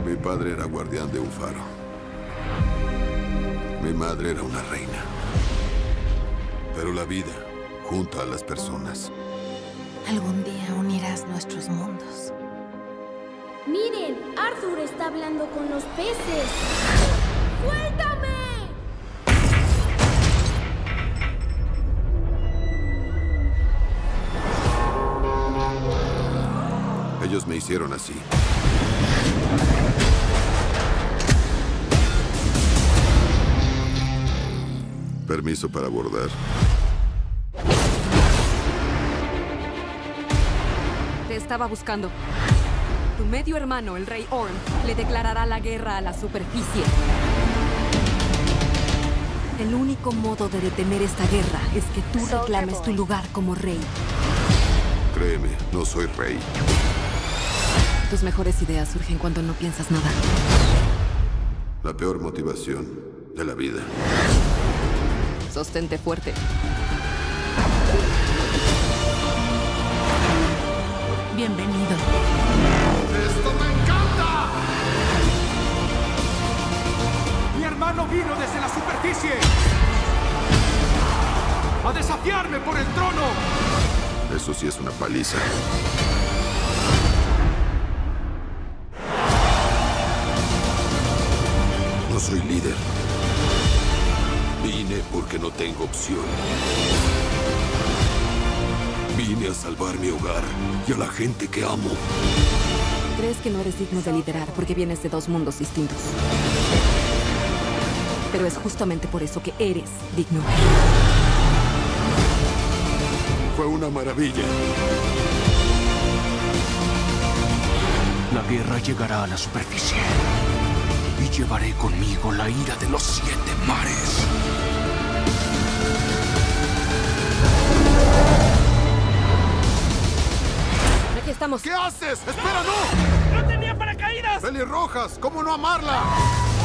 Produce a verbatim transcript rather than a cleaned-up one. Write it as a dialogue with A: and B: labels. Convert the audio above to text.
A: Mi padre era guardián de un faro. Mi madre era una reina. Pero la vida junta a las personas.
B: Algún día unirás nuestros mundos.
C: ¡Miren! Arthur está hablando con los peces. ¡Suéltame!
A: Ellos me hicieron así. Permiso para abordar.
D: Te estaba buscando. Tu medio hermano, el rey Orm, le declarará la guerra a la superficie. El único modo de detener esta guerra es que tú reclames tu lugar como rey.
A: Créeme, no soy rey.
D: Tus mejores ideas surgen cuando no piensas nada.
A: La peor motivación de la vida.
D: Sostente fuerte.
B: Bienvenido.
E: ¡Esto me encanta! Mi hermano vino desde la superficie a desafiarme por el trono.
A: Eso sí es una paliza. No soy líder. Vine porque no tengo opción. Vine a salvar mi hogar y a la gente que amo.
D: Crees que no eres digno de liderar porque vienes de dos mundos distintos. Pero es justamente por eso que eres digno.
A: Fue una maravilla.
F: La guerra llegará a la superficie. Y llevaré conmigo la ira de los siete mares.
D: Aquí estamos.
A: ¿Qué haces? ¡Espera, no!
E: ¡No tenía paracaídas!
A: ¡Pelirrojas! ¿Cómo no amarla?